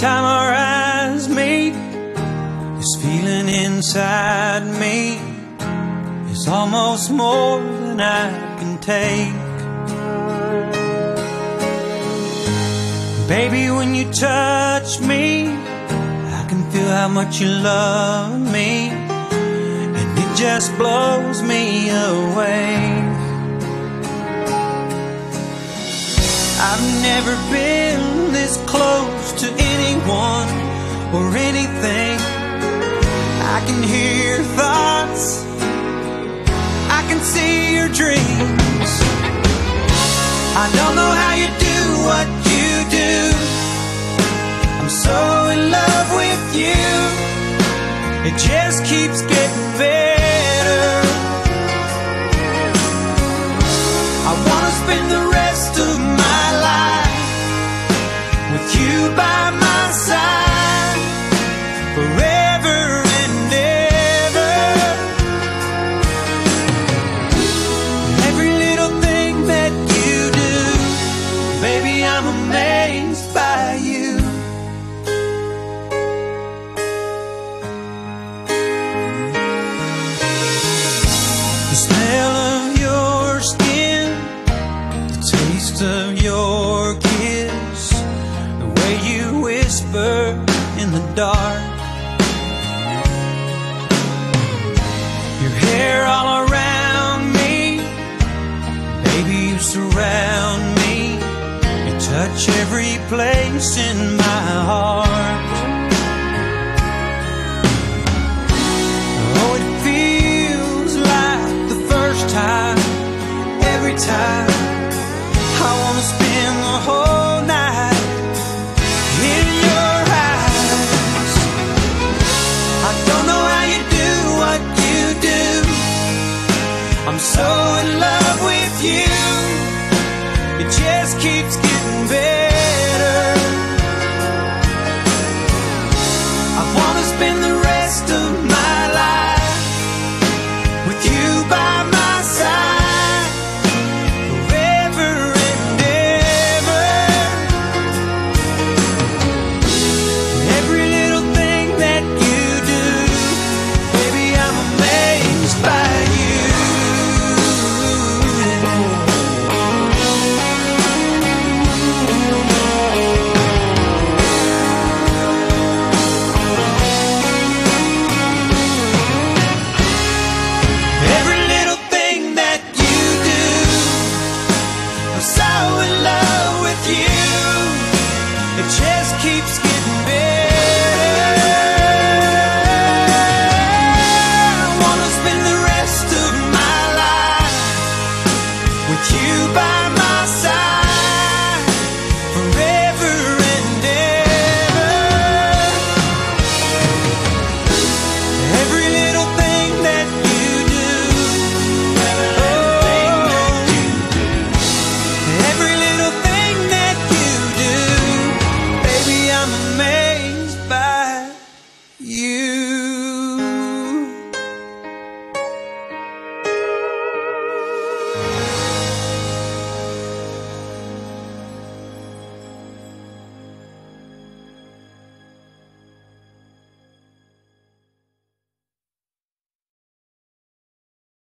time our eyes meet, this feeling inside me is almost more than I can take. Baby, when you touch me, I can feel how much you love me, and it just blows me away. I've never been this close to anyone or anything. I can hear your thoughts, I can see your dreams. I don't know how you do what you do. I'm so in love with you. It just keeps getting better. I wanna spend the rest of my life with you by my side, forever and ever. Every little thing that you do, baby, I'm amazed by you. The smell of your skin, the taste of your kiss, the way you whisper in the dark, your hair all around me, baby, you surround me, you touch every place in my heart. Oh, it feels like the first time, every time. I wanna spend the whole night in your eyes. I don't know how you do what you do. I'm so in love with you. It just keeps getting better. I wanna spend the rest of my life with you by my side, forever and ever. Every little thing that you do, baby, I'm amazed by you. Every little thing that you do, I'm so in love with you. It just keeps getting better. I wanna spend the rest of my life with you by my side.